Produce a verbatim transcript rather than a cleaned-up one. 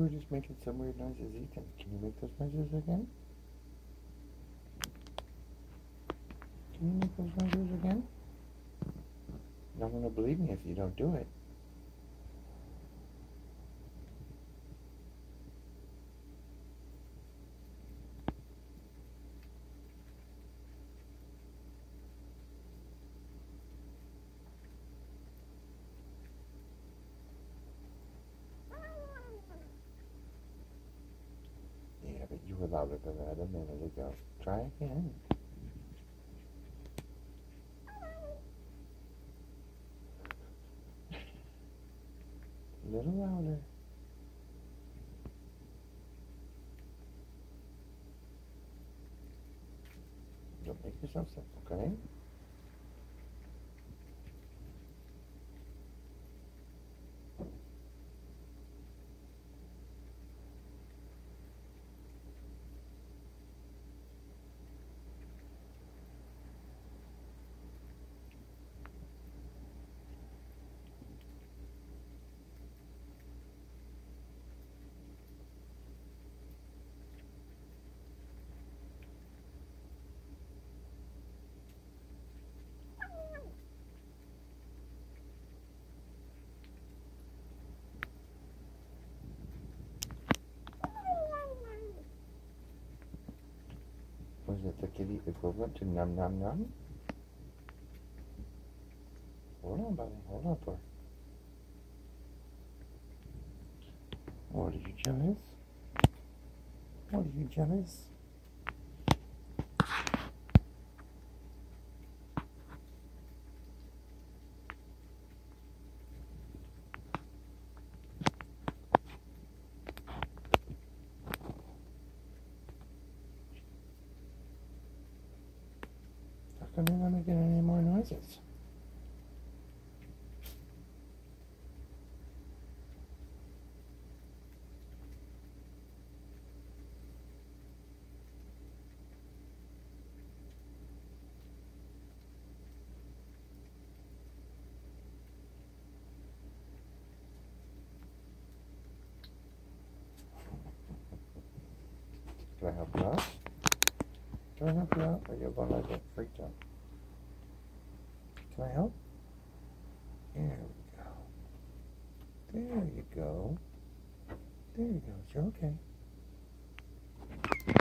were just making some weird noises, Ethan. Can you make those noises again? Can you make those noises again? No one will believe me if you don't do it. Yeah, but you were louder than that a minute ago. Try again. A little louder. Don't make yourself sick, okay? Was it the kitty equivalent to num num num? Hold on, buddy. Hold on for. What are you jealous? What are you jealous? How come you're not making any more noises? Can I help you out? Can I help you out? Or you're going to get freaked out? Can I help? There we go. There you go. There you go. You're okay.